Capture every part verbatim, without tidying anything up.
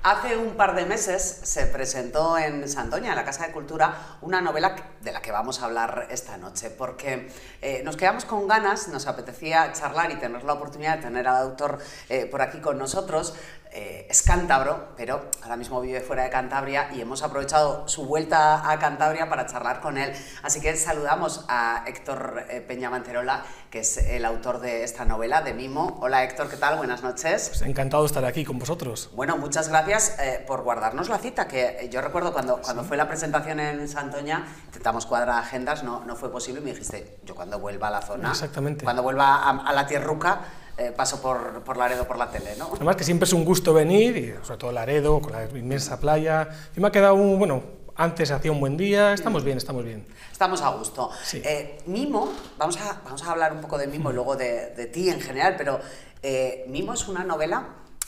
Hace un par de meses se presentó en Santoña, en la Casa de Cultura, una novela de la que vamos a hablar esta noche, porque eh, nos quedamos con ganas, nos apetecía charlar y tener la oportunidad de tener al autor eh, por aquí con nosotros. Eh, es cántabro, pero ahora mismo vive fuera de Cantabria y hemos aprovechado su vuelta a Cantabria para charlar con él. Así que saludamos a Héctor eh, Peña Manterola, que es el autor de esta novela, de Mimo. Hola Héctor, ¿qué tal? Buenas noches. Pues encantado de estar aquí con vosotros. Bueno, muchas gracias eh, por guardarnos la cita, que yo recuerdo cuando, cuando ¿Sí? fue la presentación en Santoña, intentamos cuadrar agendas, no, no fue posible y me dijiste, yo cuando vuelva a la zona, Exactamente. cuando vuelva a, a la tierruca, Eh, paso por, por Laredo por la tele, ¿no? Además que siempre es un gusto venir, y sobre todo Laredo, con la inmensa playa. Y me ha quedado un, bueno, antes hacía un buen día, estamos mm. bien, estamos bien. Estamos a gusto. Sí. Eh, Mimo, vamos a, vamos a hablar un poco de Mimo mm. y luego de, de ti en general, pero eh, Mimo es una novela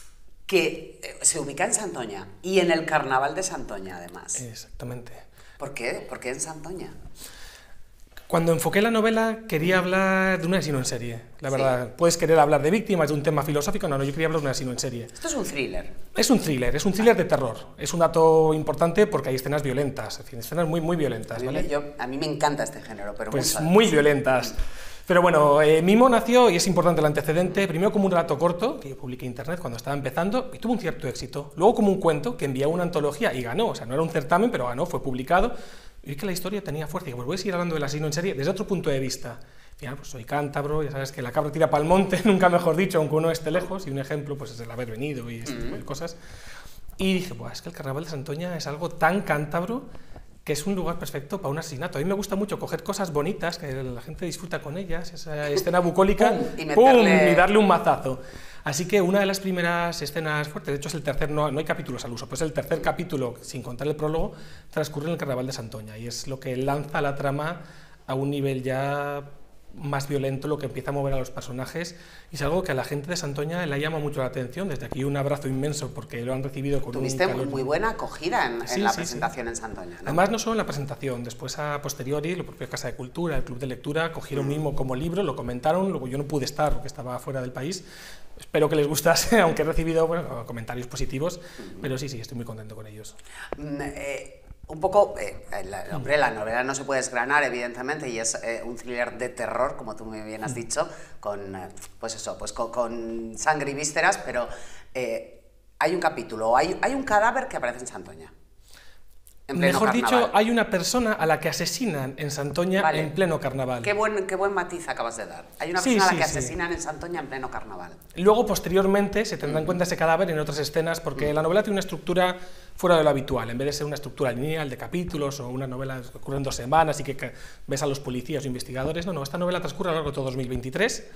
que eh, se ubica en Santoña y en el Carnaval de Santoña, además. Exactamente. ¿Por qué? ¿Por qué en Santoña? Cuando enfoqué la novela quería hablar de un asesino en serie, la verdad. Sí. Puedes querer hablar de víctimas, de un tema filosófico, no, no, yo quería hablar de un asesino en serie. Esto es un thriller. Es un thriller, es un thriller de terror. Es un dato importante porque hay escenas violentas, en fin, escenas muy, muy violentas. A mí, ¿vale? me, yo, a mí me encanta este género, pero pues mucho, muy violentas. Pero bueno, eh, Mimo nació, y es importante el antecedente, primero como un relato corto, que yo publiqué en internet cuando estaba empezando, y tuvo un cierto éxito. Luego como un cuento, que envió a una antología y ganó, o sea, no era un certamen, pero ganó, fue publicado. Y vi que la historia tenía fuerza, y pues voy a seguir hablando del asesino en serie desde otro punto de vista. Al final, pues soy cántabro, ya sabes que la cabra tira pa'l monte, nunca mejor dicho, aunque uno esté lejos, y un ejemplo pues es el haber venido y este mm. tipo de cosas. Y dije, pues es que el Carnaval de Santoña es algo tan cántabro que es un lugar perfecto para un asesinato. A mí me gusta mucho coger cosas bonitas, que la gente disfruta con ellas, esa escena bucólica, ¡pum! Y, ¡pum! meterle... y darle un mazazo. Así que una de las primeras escenas fuertes, de hecho es el tercer, no, no hay capítulos al uso, pues el tercer capítulo, sin contar el prólogo, transcurre en el Carnaval de Santoña, y es lo que lanza la trama a un nivel ya más violento, lo que empieza a mover a los personajes, y es algo que a la gente de Santoña le llama mucho la atención. Desde aquí un abrazo inmenso porque lo han recibido con Tuviste un calor. muy buena acogida en, sí, en la sí, presentación sí. en Santoña, ¿no? Además, no solo en la presentación, después a posteriori, la propia Casa de Cultura, el Club de Lectura, cogieron mm. Mimo como libro, lo comentaron, luego yo no pude estar porque estaba fuera del país. Espero que les gustase, aunque he recibido bueno, comentarios positivos, mm. pero sí, sí, estoy muy contento con ellos. Mm, eh... Un poco, eh, la, hombre, la novela no se puede desgranar, evidentemente, y es eh, un thriller de terror, como tú muy bien has dicho, con, eh, pues eso, pues con, con sangre y vísceras, pero eh, hay un capítulo, hay, hay un cadáver que aparece en Santoña. En pleno Mejor carnaval. dicho, hay una persona a la que asesinan en Santoña vale. en pleno carnaval. Qué buen, qué buen matiz acabas de dar. Hay una sí, persona sí, a la que sí. asesinan en Santoña en pleno carnaval. Luego, posteriormente, se tendrá en cuenta ese cadáver en otras escenas, porque la novela tiene una estructura fuera de lo habitual. En vez de ser una estructura lineal de capítulos o una novela que ocurre en dos semanas y que ves a los policías o investigadores, no, no, esta novela transcurre a lo largo de todo dos mil veintitrés,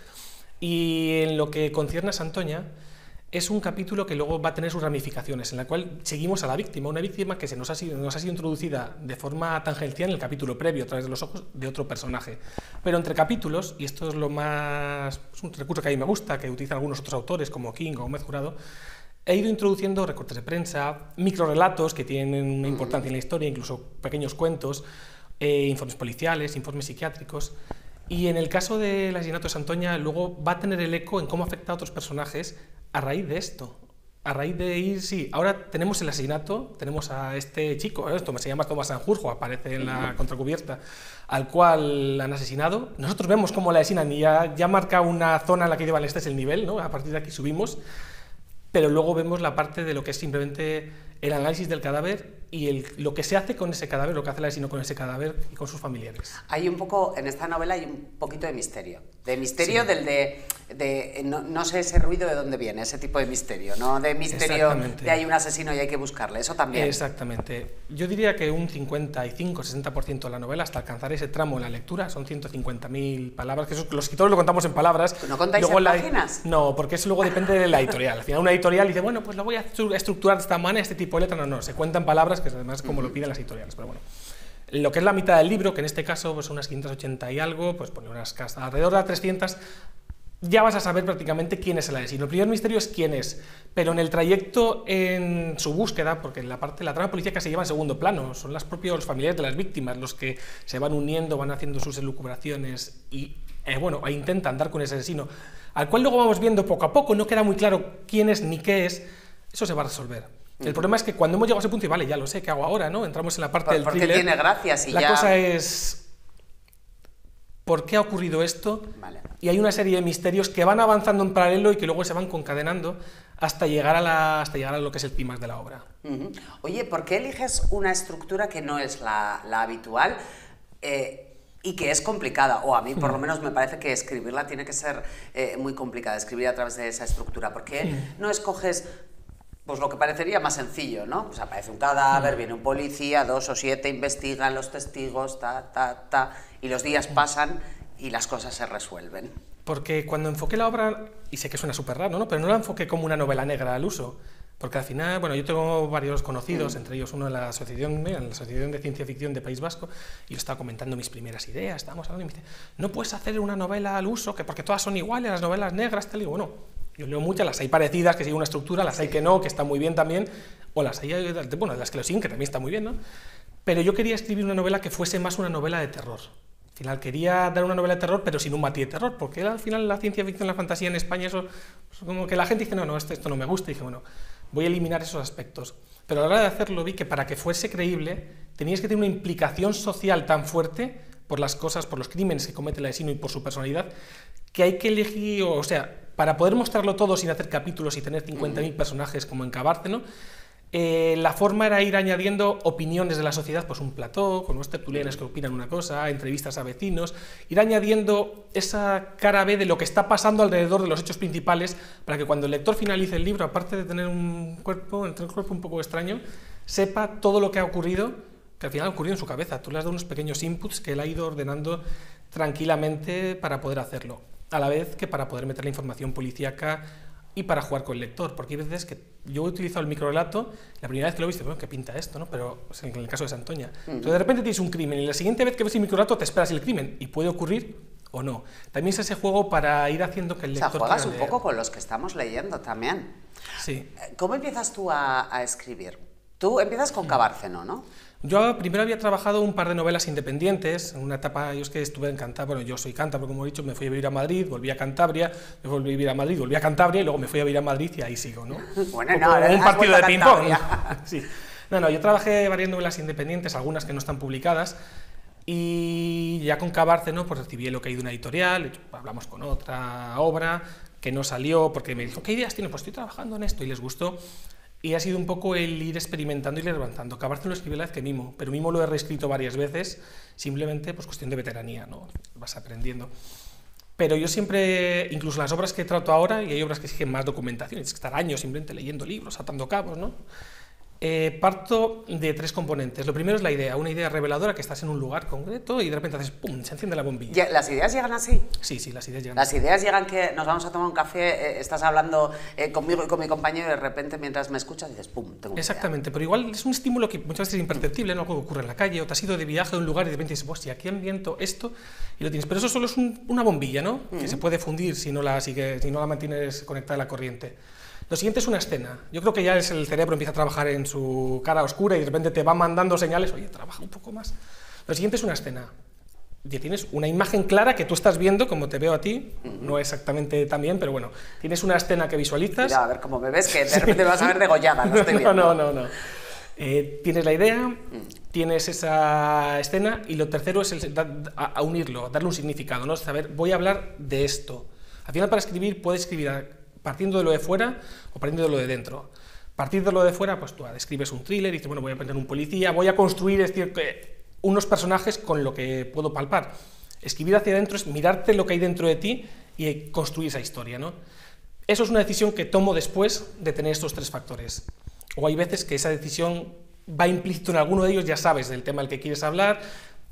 y en lo que concierne a Santoña, es un capítulo que luego va a tener sus ramificaciones, en la cual seguimos a la víctima, una víctima que se nos ha sido, nos ha sido introducida de forma tangencial en el capítulo previo, a través de los ojos de otro personaje. Pero entre capítulos, y esto es lo más, es un recurso que a mí me gusta, que utilizan algunos otros autores como King o Gómez Jurado, he ido introduciendo recortes de prensa, microrelatos que tienen una importancia en la historia, incluso pequeños cuentos, eh, informes policiales, informes psiquiátricos. Y en el caso del asesinato de Santoña, luego va a tener el eco en cómo afecta a otros personajes a raíz de esto. A raíz de ir, sí, ahora tenemos el asesinato, tenemos a este chico, esto se llama Tomás Sanjurjo, aparece en la contracubierta, al cual han asesinado. Nosotros vemos cómo la asesinan y ya, ya marca una zona en la que llevan, este es el nivel, ¿no? A partir de aquí subimos, pero luego vemos la parte de lo que es simplemente el análisis del cadáver y el, lo que se hace con ese cadáver, lo que hace el asesino con ese cadáver y con sus familiares. Hay un poco, en esta novela hay un poquito de misterio, de misterio sí. del de, de no, no sé ese ruido de dónde viene, ese tipo de misterio, no de misterio de hay un asesino y hay que buscarle, eso también. Exactamente, yo diría que un cincuenta y cinco a sesenta por ciento de la novela, hasta alcanzar ese tramo en la lectura, son ciento cincuenta mil palabras, que eso, los escritores lo contamos en palabras. ¿No contáis luego en la, páginas? No, porque eso luego depende de la editorial, al final una editorial dice, bueno, pues lo voy a estructurar de esta manera, este tipo de letra, no, no, se cuentan palabras, que además como uh-huh. lo piden las editoriales, pero bueno. Lo que es la mitad del libro, que en este caso pues, son unas quinientas ochenta y algo, pues pone unas casas alrededor de trescientas, ya vas a saber prácticamente quién es el asesino. El primer misterio es quién es, pero en el trayecto, en su búsqueda, porque la parte la trama policíaca se lleva en segundo plano, son los propios familiares de las víctimas los que se van uniendo, van haciendo sus elucubraciones y eh, bueno, e intentan dar con ese asesino, al cual luego vamos viendo poco a poco, no queda muy claro quién es ni qué es, eso se va a resolver. El uh-huh. problema es que cuando hemos llegado a ese punto, y vale, ya lo sé, ¿qué hago ahora? ¿No? Entramos en la parte Por, del porque thriller. Tiene gracia, si La ya... cosa es... ¿por qué ha ocurrido esto? Vale. Y hay una serie de misterios que van avanzando en paralelo y que luego se van concadenando hasta llegar a, la, hasta llegar a lo que es el clímax de la obra. Uh-huh. Oye, ¿por qué eliges una estructura que no es la, la habitual eh, y que es complicada? O a mí, por lo menos, me parece que escribirla tiene que ser eh, muy complicada, escribir a través de esa estructura. ¿Por qué no escoges pues lo que parecería más sencillo, ¿no? Pues aparece un cadáver, viene un policía, dos o siete, investigan los testigos, ta, ta, ta, y los días pasan y las cosas se resuelven? Porque cuando enfoqué la obra, y sé que suena súper raro, ¿no? Pero no la enfoqué como una novela negra al uso, porque al final, bueno, yo tengo varios conocidos, mm. entre ellos uno en la Asociación, en la Asociación de Ciencia Ficción de País Vasco, y yo estaba comentando mis primeras ideas, estábamos hablando, y me dice, no puedes hacer una novela al uso, que porque todas son iguales, las novelas negras, te digo, bueno, yo leo muchas, las hay parecidas, que siguen una estructura, las hay que no, que están muy bien también, o las hay, bueno, las que lo siguen, que también están muy bien, ¿no? Pero yo quería escribir una novela que fuese más una novela de terror. Al final quería dar una novela de terror, pero sin un matiz de terror, porque al final la ciencia ficción, la fantasía en España, eso, pues como que la gente dice, no, no, esto, esto no me gusta, y dije, bueno, voy a eliminar esos aspectos. Pero a la hora de hacerlo vi que para que fuese creíble, tenías que tener una implicación social tan fuerte por las cosas, por los crímenes que comete el asesino y por su personalidad, que hay que elegir, o sea, para poder mostrarlo todo sin hacer capítulos y tener cincuenta mil personajes como en Cabárceno, eh, la forma era ir añadiendo opiniones de la sociedad, pues un plató, con unos tertulianos que opinan una cosa, entrevistas a vecinos, ir añadiendo esa cara B de lo que está pasando alrededor de los hechos principales, para que cuando el lector finalice el libro, aparte de tener un cuerpo, tener un cuerpo un poco extraño, sepa todo lo que ha ocurrido, que al final ha ocurrido en su cabeza. Tú le has dado unos pequeños inputs que él ha ido ordenando tranquilamente para poder hacerlo, a la vez que para poder meter la información policíaca y para jugar con el lector, porque hay veces que yo he utilizado el microrelato, la primera vez que lo viste, bueno, ¿qué pinta esto? ¿No? Pero en el caso de Santoña, uh-huh. Entonces, de repente tienes un crimen y la siguiente vez que ves el microrelato te esperas el crimen y puede ocurrir o no. También es ese juego para ir haciendo que el lector... O sea, juegas un leer. poco con los que estamos leyendo también. Sí. ¿Cómo empiezas tú a, a escribir? Tú empiezas con Cabárceno, ¿no? Yo primero había trabajado un par de novelas independientes, en una etapa, yo es que estuve en Cantabria, bueno, yo soy cántabro, como he dicho, me fui a vivir a Madrid, volví a Cantabria, me volví a vivir a Madrid, volví a Cantabria y luego me fui a vivir a Madrid y ahí sigo, ¿no? Bueno, un, no, un partido de ping-pong. Sí. No, no, yo trabajé varias novelas independientes, algunas que no están publicadas, y ya con Cabárceno pues recibí el ok de una editorial, hablamos con otra obra que no salió porque me dijo, ¿qué ideas tienes? Pues estoy trabajando en esto y les gustó. Y ha sido un poco el ir experimentando y ir levantando. Cabárceno lo escribí la vez que Mimo, pero Mimo lo he reescrito varias veces, simplemente pues cuestión de veteranía, ¿no? Vas aprendiendo. Pero yo siempre, incluso las obras que trato ahora, y hay obras que exigen más documentación, es estar años simplemente leyendo libros, atando cabos, ¿no? Eh, parto de tres componentes. Lo primero es la idea, una idea reveladora, que estás en un lugar concreto y de repente haces ¡pum!, se enciende la bombilla. ¿Las ideas llegan así? Sí, sí, las ideas llegan Las así. ideas llegan que nos vamos a tomar un café, eh, estás hablando eh, conmigo y con mi compañero y de repente mientras me escuchas dices ¡pum!, tengo una Exactamente, idea. Pero igual es un estímulo que muchas veces es imperceptible, ¿no? Algo que ocurre en la calle, o te has ido de viaje a un lugar y de repente dices, pues si aquí ambiento esto, y lo tienes. Pero eso solo es un, una bombilla, ¿no? Mm. Que se puede fundir si no la, sigue, si no la mantienes conectada a la corriente. Lo siguiente es una escena. Yo creo que ya es el cerebro empieza a trabajar en su cara oscura y de repente te va mandando señales, oye, trabaja un poco más. Lo siguiente es una escena. Ya tienes una imagen clara que tú estás viendo, como te veo a ti, uh-huh. No exactamente tan bien, pero bueno, tienes una escena que visualizas. Mira, a ver cómo me ves, que de repente me vas a ver degollada, no estoy viendo. No, no, no, no. Eh, tienes la idea, uh-huh. Tienes esa escena y lo tercero es el, a, a unirlo, darle un significado, ¿no? Saber, voy a hablar de esto. Al final, para escribir, puedes escribir a, partiendo de lo de fuera o partiendo de lo de dentro. Partir de lo de fuera, pues tú describes un thriller y dices, bueno, voy a poner un policía, voy a construir, es decir, que unos personajes con lo que puedo palpar. Escribir hacia adentro es mirarte lo que hay dentro de ti y construir esa historia, ¿no? Eso es una decisión que tomo después de tener estos tres factores. O hay veces que esa decisión va implícito en alguno de ellos, ya sabes del tema del que quieres hablar.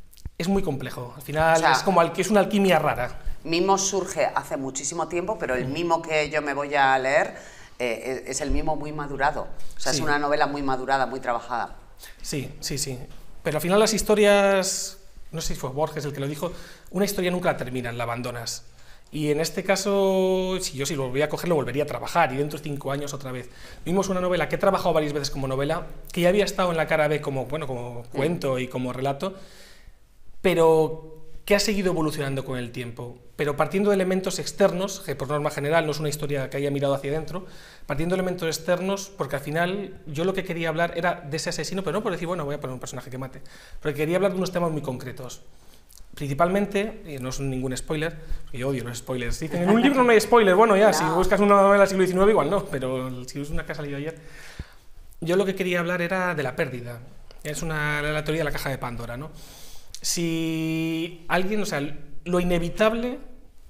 Es muy complejo. Al final, o sea, es como que es una alquimia rara. Mimo surge hace muchísimo tiempo, pero el Mimo que yo me voy a leer eh, es el Mimo muy madurado. O sea, sí. Es una novela muy madurada, muy trabajada. Sí, sí, sí. Pero al final las historias, no sé si fue Borges el que lo dijo, una historia nunca la terminas, la abandonas. Y en este caso, si yo si lo volvería a coger, lo volvería a trabajar, y dentro de cinco años otra vez. Vimos una novela que he trabajado varias veces como novela, que ya había estado en la cara B como, bueno, como cuento y como relato, pero que ha seguido evolucionando con el tiempo, pero partiendo de elementos externos, que por norma general no es una historia que haya mirado hacia adentro, partiendo de elementos externos, porque al final yo lo que quería hablar era de ese asesino, pero no por decir, bueno, voy a poner un personaje que mate, pero quería hablar de unos temas muy concretos. Principalmente, y no son ningún spoiler, porque yo odio los spoilers, dicen, en un libro no hay spoiler, bueno ya, no. Si buscas una novela del siglo diecinueve igual no, pero si es una que ha salido ayer. Yo lo que quería hablar era de la pérdida, es una, la teoría de la caja de Pandora, ¿no? Si alguien, o sea, lo inevitable,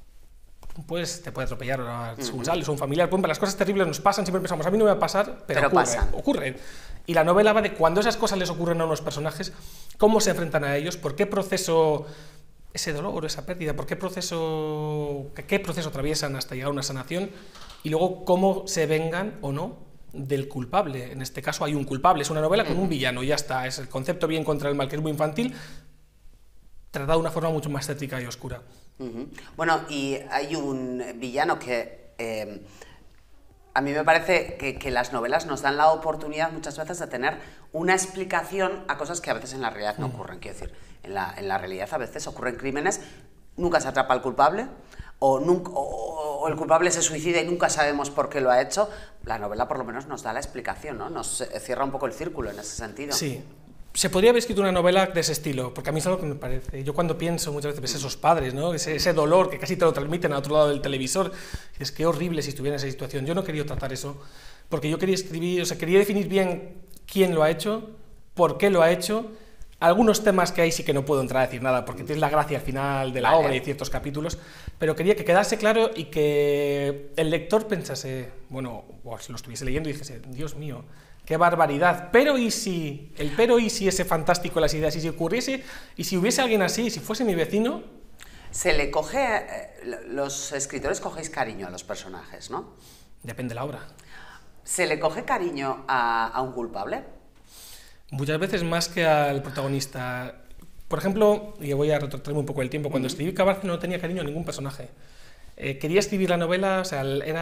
pues te puede atropellar a un sales o un familiar, pues, las cosas terribles nos pasan, siempre pensamos, a mí no me va a pasar, pero, pero ocurre, pasan. ocurre. Y la novela va de cuando esas cosas les ocurren a unos personajes, cómo se enfrentan a ellos, por qué proceso, ese dolor o esa pérdida, por qué proceso, qué proceso atraviesan hasta llegar a una sanación, y luego cómo se vengan o no del culpable. En este caso hay un culpable, es una novela con un villano, y ya está, es el concepto bien contra el mal, que es muy infantil, tratado de una forma mucho más tétrica y oscura. Uh-huh. Bueno, y hay un villano que eh, a mí me parece que, que las novelas nos dan la oportunidad muchas veces de tener una explicación a cosas que a veces en la realidad no ocurren. Quiero decir, en la, en la realidad a veces ocurren crímenes, nunca se atrapa al culpable, o, nunca, o, o el culpable se suicida y nunca sabemos por qué lo ha hecho. La novela por lo menos nos da la explicación, ¿no? Nos cierra un poco el círculo en ese sentido. Sí. Se podría haber escrito una novela de ese estilo, porque a mí es algo que me parece. Yo cuando pienso muchas veces, ves esos padres, ¿no? ese, ese dolor que casi te lo transmiten al otro lado del televisor, y es que horrible si estuviera en esa situación. Yo no quería tratar eso, porque yo quería escribir, o sea, quería definir bien quién lo ha hecho, por qué lo ha hecho. Algunos temas que hay sí que no puedo entrar a decir nada, porque tienes la gracia al final de la vale. obra y ciertos capítulos, pero quería que quedase claro y que el lector pensase, bueno, o si lo estuviese leyendo y dijese, Dios mío, ¡qué barbaridad! Pero y si, el pero y si ese fantástico las ideas, y si ocurriese, y si hubiese alguien así, y si fuese mi vecino... Se le coge, eh, los escritores cogéis cariño a los personajes, ¿no? Depende de la obra. ¿Se le coge cariño a, a un culpable? Muchas veces más que al protagonista. Por ejemplo, y voy a retrocederme un poco el tiempo, cuando uh-huh. escribí Cabarce no tenía cariño a ningún personaje. Eh, quería escribir la novela, o sea,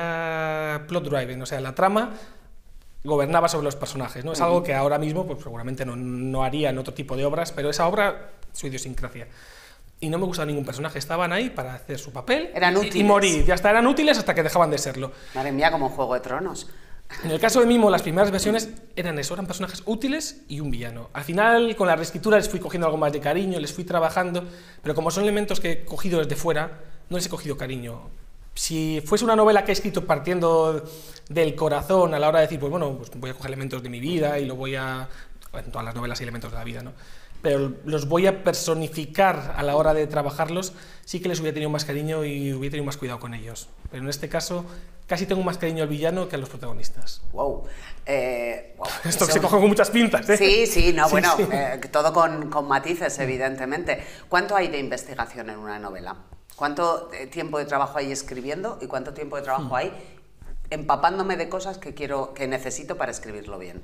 era plot driving, o sea, la trama gobernaba sobre los personajes, ¿no? Es uh-huh. algo que ahora mismo pues, seguramente no, no haría en otro tipo de obras, pero esa obra, su idiosincrasia. Y no me gustaba ningún personaje, estaban ahí para hacer su papel eran útiles. Y, y morir, ya hasta eran útiles hasta que dejaban de serlo. Madre mía, como Juego de Tronos. En el caso de Mimo, las primeras versiones eran eso, eran personajes útiles y un villano. Al final, con la reescritura les fui cogiendo algo más de cariño, les fui trabajando, pero como son elementos que he cogido desde fuera, no les he cogido cariño. Si fuese una novela que he escrito partiendo del corazón a la hora de decir, pues bueno, pues voy a coger elementos de mi vida y lo voy a... En todas las novelas hay elementos de la vida, ¿no? Pero los voy a personificar a la hora de trabajarlos, sí que les hubiera tenido más cariño y hubiera tenido más cuidado con ellos. Pero en este caso, casi tengo más cariño al villano que a los protagonistas. Wow. Eh, wow. Esto Eso... se coge con muchas pinzas, ¿eh? Sí, sí, no, sí, bueno, sí. Eh, todo con, con matices, evidentemente. ¿Cuánto hay de investigación en una novela? ¿Cuánto tiempo de trabajo hay escribiendo y cuánto tiempo de trabajo hmm. hay empapándome de cosas que quiero, que necesito para escribirlo bien?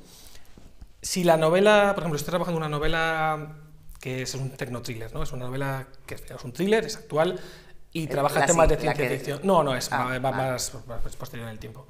Si la novela, por ejemplo, estoy trabajando en una novela que es un tecno-thriller, ¿no? Es una novela que es un thriller, es actual y trabaja temas de ciencia que... ficción. No, no, es ah, va, va ah. más, más posterior en el tiempo.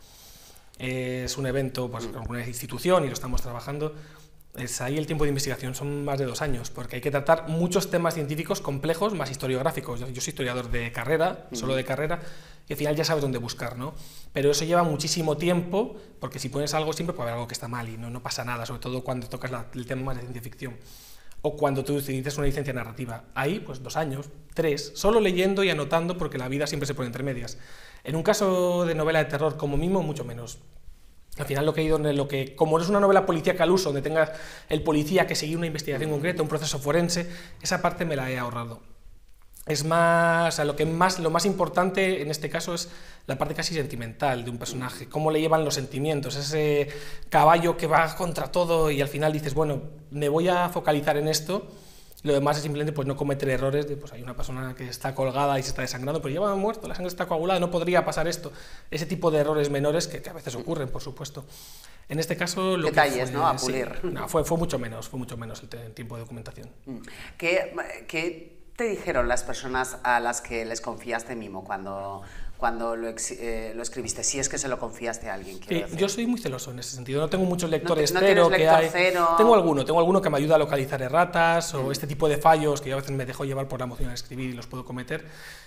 Es un evento pues, con una institución y lo estamos trabajando. Es ahí el tiempo de investigación son más de dos años, porque hay que tratar muchos temas científicos complejos más historiográficos. Yo, yo soy historiador de carrera, uh-huh. solo de carrera, y al final ya sabes dónde buscar, ¿no? Pero eso lleva muchísimo tiempo, porque si pones algo siempre puede haber algo que está mal y no, no pasa nada, sobre todo cuando tocas la, el tema más de ciencia ficción. O cuando tú utilizas una licencia narrativa. Ahí, pues dos años, tres, solo leyendo y anotando, porque la vida siempre se pone entre medias. En un caso de novela de terror como Mimo, mucho menos. Al final lo que he ido en lo que, como no es una novela policíaca al uso, donde tengas el policía que seguir una investigación concreta, un proceso forense, esa parte me la he ahorrado. Es más, o sea, lo que más, lo más importante en este caso es la parte casi sentimental de un personaje, cómo le llevan los sentimientos, ese caballo que va contra todo y al final dices, bueno, me voy a focalizar en esto. Lo demás es simplemente pues, no cometer errores de, pues hay una persona que está colgada y se está desangrando, pero ya muerto, la sangre está coagulada, no podría pasar esto. Ese tipo de errores menores que, que a veces ocurren, por supuesto. En este caso... Lo Detalles, que fue, ¿no? A pulir. Sí, no, fue, fue mucho menos, fue mucho menos el, el tiempo de documentación. ¿Qué, qué te dijeron las personas a las que les confiaste Mimo cuando, cuando lo, eh, lo escribiste, si es que se lo confiaste a alguien. Sí, yo soy muy celoso en ese sentido, no tengo muchos lectores no, cero no que hay. Cero. Tengo alguno, tengo alguno que me ayuda a localizar erratas o mm. este tipo de fallos que yo a veces me dejo llevar por la emoción al escribir y los puedo cometer.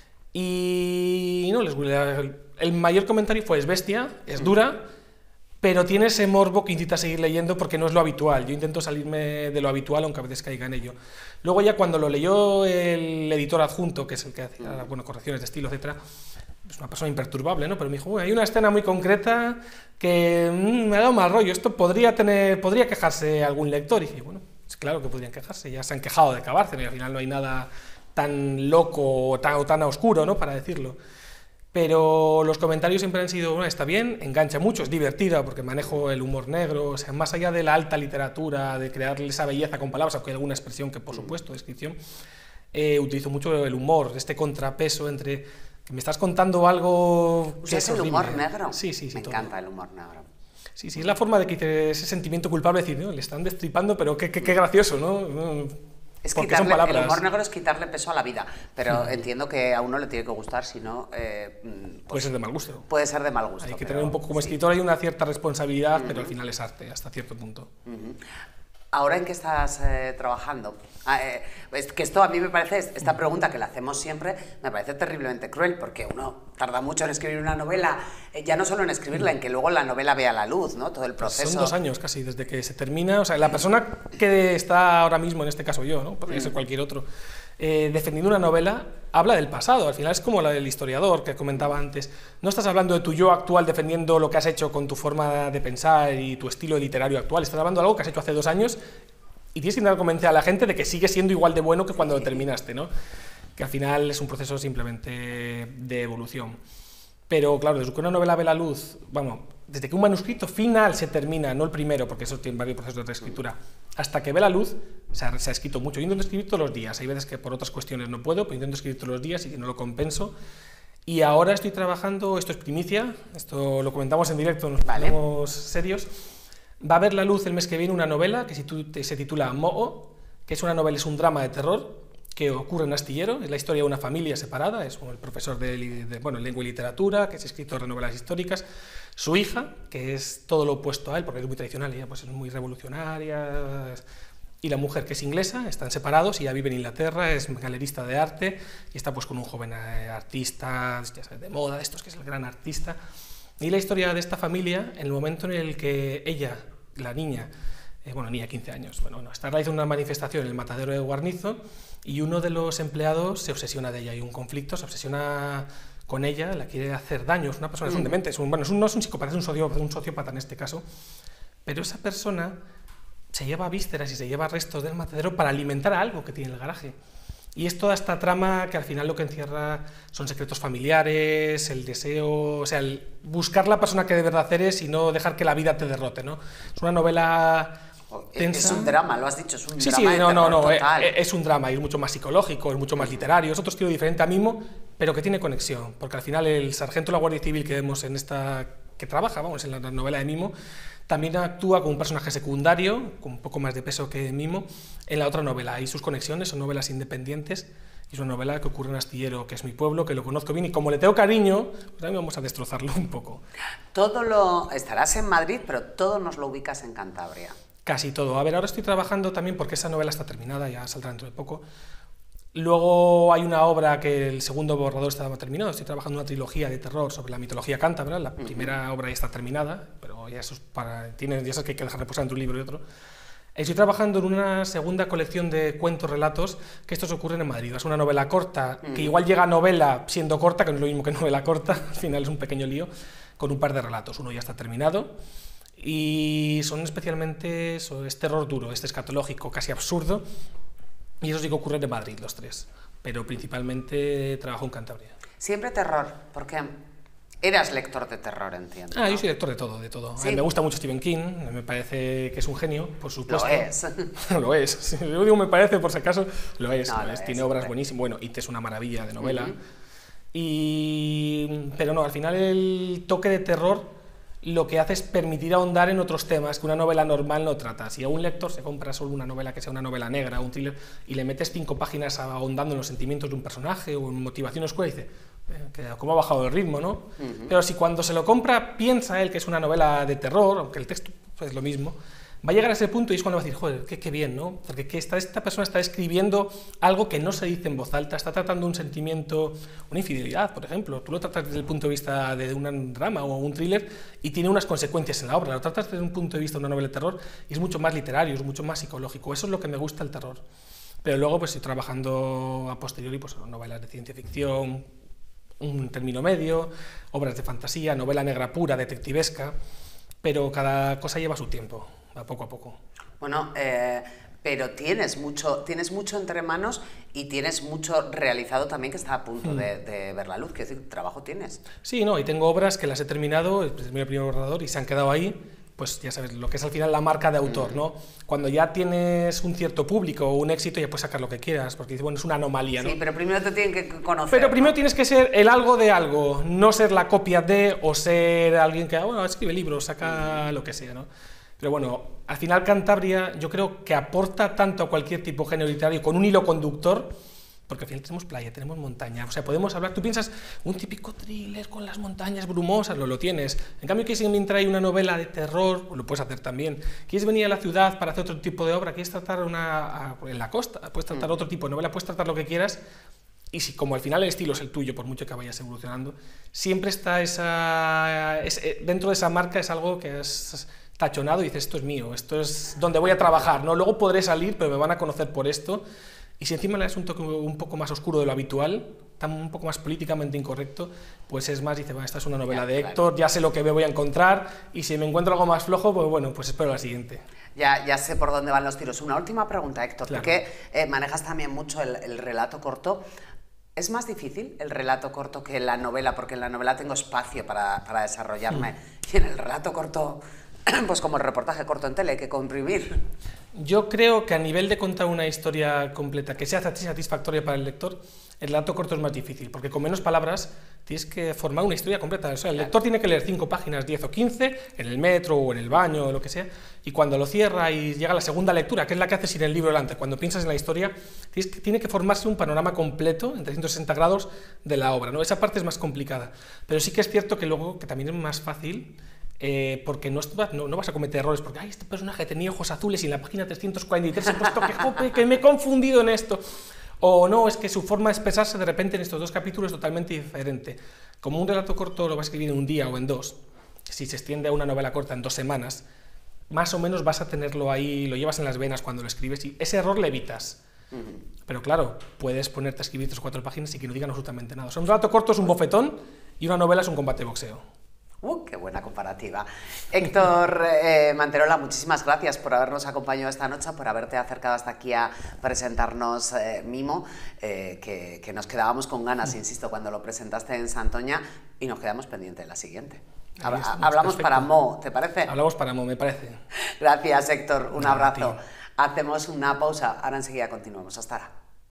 Y no, les el mayor comentario fue: es bestia, es mm. dura, pero tiene ese morbo que incita a seguir leyendo porque no es lo habitual. Yo intento salirme de lo habitual, aunque a veces caiga en ello. Luego ya cuando lo leyó el editor adjunto, que es el que hacía bueno, correcciones de estilo, etcétera, es una persona imperturbable, ¿no? Pero me dijo: bueno, hay una escena muy concreta que mmm, me ha dado mal rollo, esto podría, tener, podría quejarse algún lector. Y dije: bueno, es claro que podrían quejarse, ya se han quejado de Cabárceno y al final no hay nada tan loco o tan, o tan oscuro, ¿no? Para decirlo. Pero los comentarios siempre han sido: bueno, está bien, engancha mucho, es divertida porque manejo el humor negro, o sea, más allá de la alta literatura, de crearle esa belleza con palabras, aunque hay alguna expresión que, por supuesto, descripción, eh, utilizo mucho el humor, este contrapeso entre que me estás contando algo que es el horrible. Humor negro. Sí, sí, sí. Me todo. encanta el humor negro. Sí, sí, es la forma de que ese sentimiento culpable de decir: ¿no? Le están destripando, pero qué, qué, qué gracioso, ¿no? Es quitarle, el humor negro es quitarle peso a la vida, pero sí. entiendo que a uno le tiene que gustar, si no... Eh, pues puede ser de mal gusto. Puede ser de mal gusto. Hay que pero, tener un poco, como sí. escritor hay una cierta responsabilidad, uh-huh. pero al final es arte, hasta cierto punto. Uh-huh. ¿Ahora en qué estás eh, trabajando? Ah, eh, es que esto a mí me parece, esta pregunta que la hacemos siempre, me parece terriblemente cruel, porque uno tarda mucho en escribir una novela, eh, ya no solo en escribirla, en que luego la novela vea la luz, ¿no? Todo el proceso. Son dos años casi, desde que se termina, o sea, la persona que está ahora mismo, en este caso yo, ¿no? Podría ser cualquier otro, eh, defendiendo una novela, habla del pasado, al final es como la del historiador que comentaba antes, no estás hablando de tu yo actual defendiendo lo que has hecho con tu forma de pensar y tu estilo literario actual, estás hablando de algo que has hecho hace dos años y tienes que intentar convencer a la gente de que sigue siendo igual de bueno que cuando lo terminaste, ¿no? Que al final es un proceso simplemente de evolución. Pero claro, desde que una novela ve la luz, vamos, desde que un manuscrito final se termina, no el primero, porque eso tiene varios procesos de reescritura, hasta que ve la luz, se ha, se ha escrito mucho. Yo intento escribir todos los días, hay veces que por otras cuestiones no puedo, pero intento escribir todos los días y que no lo compenso. Y ahora estoy trabajando, esto es primicia, esto lo comentamos en directo, nos vale. ponemos serios. Va a ver la luz el mes que viene una novela que se titula Moho, que es una novela, es un drama de terror que ocurre en Astillero, es la historia de una familia separada, es el profesor de, de bueno, lengua y literatura, que es escritor de novelas históricas, su hija, que es todo lo opuesto a él, porque es muy tradicional, ella pues es muy revolucionaria, y la mujer, que es inglesa, están separados y ella vive en Inglaterra, es galerista de arte y está pues con un joven artista, ya sabes, de moda, de estos que es el gran artista. Y la historia de esta familia, en el momento en el que ella, la niña, eh, bueno, niña quince años, bueno, no, está realizando una manifestación en el matadero de Guarnizo y uno de los empleados se obsesiona de ella, hay un conflicto, se obsesiona con ella, la quiere hacer daño, es una persona, es un demente, es un, bueno, es un, no es un psicópata, es un sociópata, un sociópata en este caso, pero esa persona se lleva vísceras y se lleva restos del matadero para alimentar a algo que tiene en el garaje. Y es toda esta trama que al final lo que encierra son secretos familiares, el deseo, o sea, el buscar la persona que de verdad eres y no dejar que la vida te derrote, ¿no? Es una novela tensa. Es un drama, lo has dicho, es un sí, drama. Sí, no, no, no, total. Es un drama, y es mucho más psicológico, es mucho más literario, es otro estilo diferente a Mimo, pero que tiene conexión, porque al final el sargento de la Guardia Civil que vemos en esta, que trabaja, vamos, en la novela de Mimo, también actúa como un personaje secundario, con un poco más de peso que Mimo, en la otra novela. Y sus conexiones son novelas independientes, y es una novela que ocurre en Astillero, que es mi pueblo, que lo conozco bien, y como le tengo cariño, pues también vamos a destrozarlo un poco. Todo lo... Estarás en Madrid, pero todo nos lo ubicas en Cantabria. Casi todo. A ver, ahora estoy trabajando también, porque esa novela está terminada, ya saldrá dentro de poco. Luego hay una obra que el segundo borrador estaba terminado, estoy trabajando una trilogía de terror sobre la mitología cántabra, la primera obra ya está terminada, pero ya eso es para, tiene, ya sabes que hay que dejar reposar entre un libro y otro. Estoy trabajando en una segunda colección de cuentos, relatos, que estos ocurren en Madrid. Es una novela corta, que igual llega a novela siendo corta, que no es lo mismo que novela corta, al final es un pequeño lío, con un par de relatos. Uno ya está terminado, y son especialmente, eso, es terror duro, es escatológico, casi absurdo, y eso sí que ocurre en Madrid, los tres, pero principalmente trabajo en Cantabria. Siempre terror, porque eras lector de terror, entiendo. Ah, ¿no? Yo soy lector de todo, de todo. ¿Sí? A mí me gusta mucho Stephen King, me parece que es un genio, por supuesto. Lo es. Lo es. Si yo digo me parece, por si acaso, lo es. No, lo lo es. es Tiene obras buenísimas. Bueno, It es una maravilla de novela. Uh-huh. y... Pero no, al final el toque de terror lo que hace es permitir ahondar en otros temas que una novela normal no trata. Si a un lector se compra solo una novela que sea una novela negra o un thriller y le metes cinco páginas ahondando en los sentimientos de un personaje o en motivación oscura, y dice, eh, que cómo ha bajado el ritmo, ¿no? Uh-huh. Pero si cuando se lo compra piensa él que es una novela de terror, aunque el texto pues, es lo mismo, va a llegar a ese punto y es cuando va a decir, joder, qué, qué bien, ¿no? Porque que esta, esta persona está escribiendo algo que no se dice en voz alta, está tratando un sentimiento, una infidelidad, por ejemplo. Tú lo tratas desde el punto de vista de un drama o un thriller y tiene unas consecuencias en la obra. Lo tratas desde un punto de vista de una novela de terror y es mucho más literario, es mucho más psicológico. Eso es lo que me gusta el terror. Pero luego, pues, estoy trabajando a posteriori, pues, novelas de ciencia ficción, un término medio, obras de fantasía, novela negra pura, detectivesca, pero cada cosa lleva su tiempo. A poco a poco. Bueno, eh, pero tienes mucho, tienes mucho entre manos y tienes mucho realizado también que está a punto mm. de, de ver la luz. ¿Qué trabajo tienes? Sí, no, y tengo obras que las he terminado, es mi primer borrador y se han quedado ahí, pues ya sabes, lo que es al final la marca de autor, mm. ¿no? Cuando ya tienes un cierto público o un éxito ya puedes sacar lo que quieras, porque bueno, es una anomalía, ¿no? Sí, pero primero te tienen que conocer. Pero primero ¿no? tienes que ser el algo de algo, no ser la copia de o ser alguien que, bueno, escribe libros, saca mm. lo que sea, ¿no? Pero bueno, al final Cantabria yo creo que aporta tanto a cualquier tipo de género literario con un hilo conductor, porque al final tenemos playa, tenemos montaña, o sea, podemos hablar, tú piensas, un típico thriller con las montañas brumosas, lo, lo tienes. En cambio, quieres inventar ahí una novela de terror, lo puedes hacer también. Quieres venir a la ciudad para hacer otro tipo de obra, quieres tratar una, a, en la costa, puedes tratar mm. otro tipo de novela, puedes tratar lo que quieras. Y si como al final el estilo es el tuyo, por mucho que vayas evolucionando, siempre está esa, es, dentro de esa marca es algo que es tachonado y dices, esto es mío, esto es donde voy a trabajar, ¿no? Luego podré salir, pero me van a conocer por esto. Y si encima le das un toque un poco más oscuro de lo habitual, un poco más políticamente incorrecto, pues es más, dice, bueno, esta es una novela ya, de Héctor, claro. Ya sé lo que me voy a encontrar, y si me encuentro algo más flojo, pues bueno, pues espero la siguiente. Ya, ya sé por dónde van los tiros. Una última pregunta, Héctor, claro. Porque eh, manejas también mucho el, el relato corto. ¿Es más difícil el relato corto que la novela? Porque en la novela tengo espacio para, para desarrollarme, mm. y en el relato corto, pues como el reportaje corto en tele, hay que comprimir. Yo creo que a nivel de contar una historia completa que sea satisfactoria para el lector, el relato corto es más difícil, porque con menos palabras tienes que formar una historia completa. O sea, el lector tiene que leer cinco páginas, diez o quince, en el metro o en el baño o lo que sea, y cuando lo cierra y llega la segunda lectura, que es la que haces sin el libro delante, cuando piensas en la historia, tienes que, tiene que formarse un panorama completo en trescientos sesenta grados de la obra, ¿no? Esa parte es más complicada, pero sí que es cierto que luego, que también es más fácil, Eh, porque no, no, no vas a cometer errores, porque ay, este personaje tenía ojos azules y en la página trescientos cuarenta y tres he puesto que, jope, que me he confundido en esto, o no, es que su forma de expresarse de repente en estos dos capítulos es totalmente diferente. Como un relato corto lo vas a escribir en un día o en dos, si se extiende a una novela corta en dos semanas, más o menos vas a tenerlo ahí, lo llevas en las venas cuando lo escribes y ese error le evitas. Pero claro, puedes ponerte a escribir tres o cuatro páginas y que no digan absolutamente nada. O sea, un relato corto es un bofetón y una novela es un combate de boxeo. ¡Uh, qué buena comparativa! Héctor eh, Manterola, muchísimas gracias por habernos acompañado esta noche, por haberte acercado hasta aquí a presentarnos eh, Mimo, eh, que, que nos quedábamos con ganas, insisto, cuando lo presentaste en Santoña, y nos quedamos pendientes de la siguiente. Habla, hablamos perfecto. Para Mo, ¿te parece? Hablamos para Mo, me parece. Gracias, Héctor, un abrazo. Hacemos una pausa, ahora enseguida continuamos. Hasta ahora.